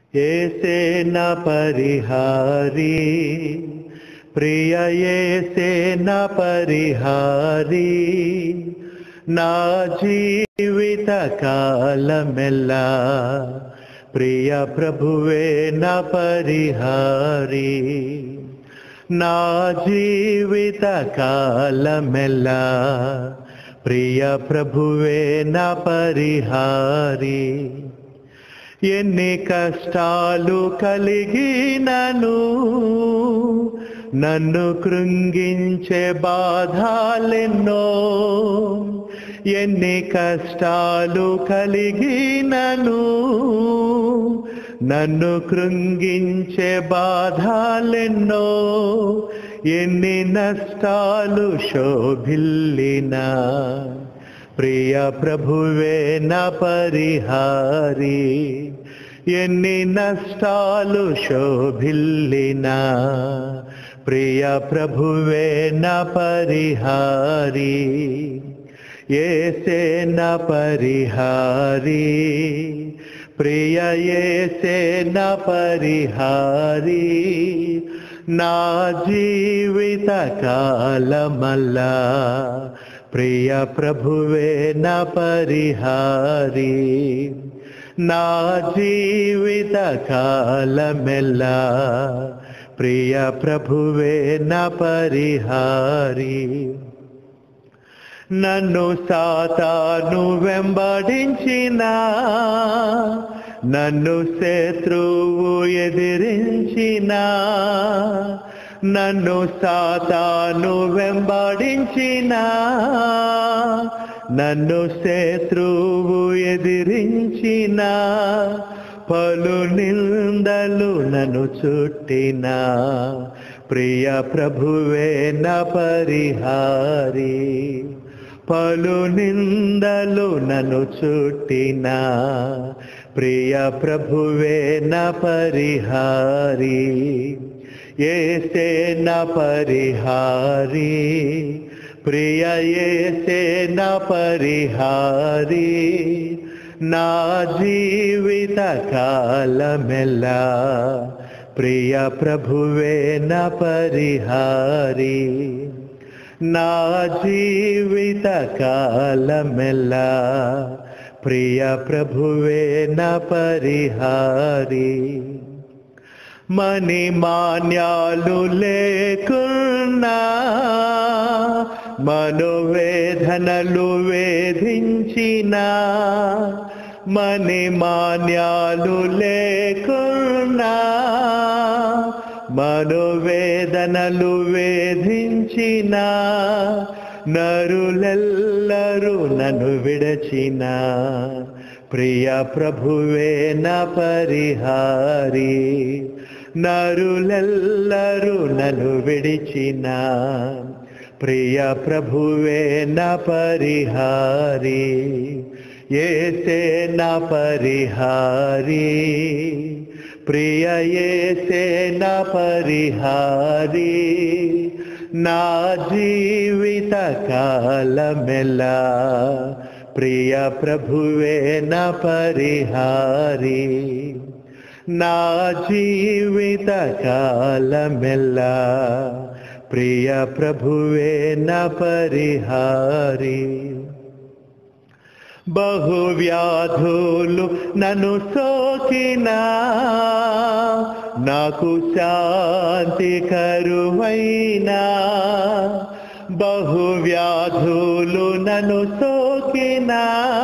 ఏసే నా పరిహారి, ప్రియ ఏసే నా పరిహారి, నా జీవిత కాలమెల్లా ప్రియ ప్రభువే నా పరిహారి, నా జీవిత కాలమెల్లా ప్రియ ప్రభువే నా పరిహారి. ఎన్ని కష్టాలు కలిగినను నన్ను కృంగించే బాధలెన్నో, ఎన్ని కష్టాలు కలిగినను నన్ను కృంగించే బాధలెన్నో, ఎన్ని నష్టాలు శోభిల్లినా ప్రియ ప్రభువే నా పరిహారి, ఎన్ని నష్టాలు శోభిల్లినా ప్రియ ప్రభువే నా పరిహారి. ఏసే నా పరిహారి, ప్రియ ఏసే నా పరిహారి, నా జీవిత కాలమల్లా ప్రియ ప్రభువే నా పరిహారి, నా జీవిత కాలమెల్లా ప్రియ ప్రభువే నా పరిహారి. నన్ను సాతాను వెంబడించినా, నన్ను శత్రువు ఎదిరించినా, నన్ను సాతాను వెంబడించినా, నన్ను శత్రువు ఎదిరించినా, పలు నిందలు నన్ను చుట్టినా ప్రియ ప్రభువే నా పరిహారి, పలు నిందలు నన్ను చుట్టినా ప్రియ ప్రభువే నా పరిహారి. ఏసే నా పరిహారి, ప్రియ ఏసే నా పరిహారి, నా జీవిత కాలమెల్లా ప్రియ ప్రభువే నా పరిహారి, నా జీవిత కాలమెల్లా ప్రియ ప్రభువే నా పరిహారి. మణి మాన్యాలు లేకున్నా, మనోవేదనలు వేధించినా, మణి మాన్యాలు లేకున్నా, మనోవేదనలు వేధించినా, నరులెల్లరూ నన్ను విడచినా ప్రియ ప్రభువే నా పరిహారి, నరులెల్లరూ నన్ను విడిచినా ప్రియ ప్రభువే నా పరిహారి. ఏసే నా పరిహారి, ప్రియ ఏసే నా పరిహారి, నా జీవిత కాలమెల్లా ప్రియ ప్రభువే నా పరిహారి, నా జీవిత కాలమెల్లా ప్రియ ప్రభువే నా పరిహారి. బహువ్యాధులు నన్ను సోకినా, నాకు శాంతి కరువైనా, బహువ్యాధులు నన్ను సోకినా,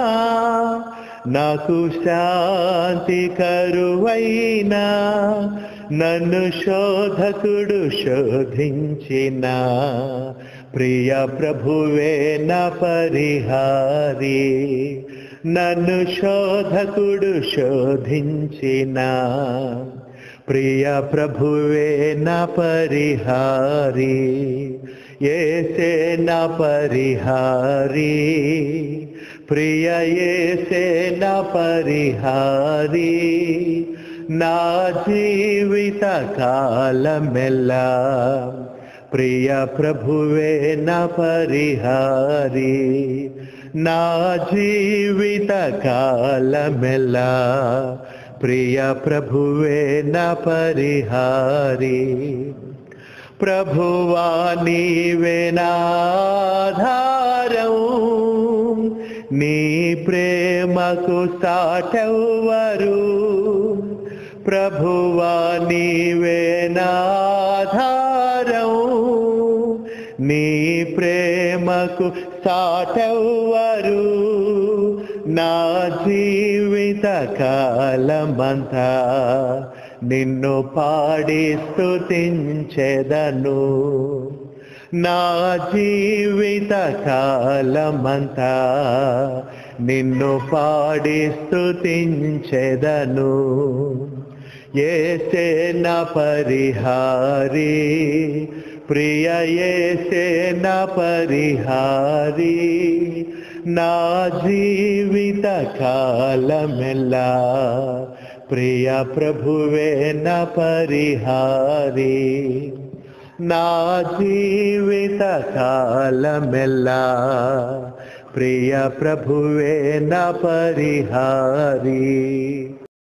నాకు శాంతి కరువైనా, నన్ను శోధకుడు శోధించినా ప్రియ ప్రభువే నా పరిహారి, నన్ను శోధకుడు శోధించినా ప్రియ ప్రభువే నా పరిహారి. ఏసే నా పరిహారి, ప్రియ ఏసే నా పరిహారి, నా జీవిత కాలమెల్లా ప్రియ ప్రభువే నా పరిహారి, నా జీవిత కాలమెల్లా ప్రియ ప్రభువే నా పరిహారి. ప్రభువా నీవే నా ఆధారం, నీ ప్రేమకు సాటెవ్వరు. ప్రభువా నీవే నా ఆధారం, నీ ప్రేమకు సాటెవ్వరు. నా జీవిత కాలమంతా నిన్ను పాడి స్తుతించెదను. నా జీవిత కాలమంతా నిన్ను పాడి స్తుతించెదను. యేసే నా పరిహారి, ప్రియ యేసే నా పరిహారి. నా జీవిత కాలమెల్లా ప్రియ ప్రభువే నా పరిహారి. నా జీవిత కాలమెల్లా ప్రియ ప్రభువే నా పరిహారి.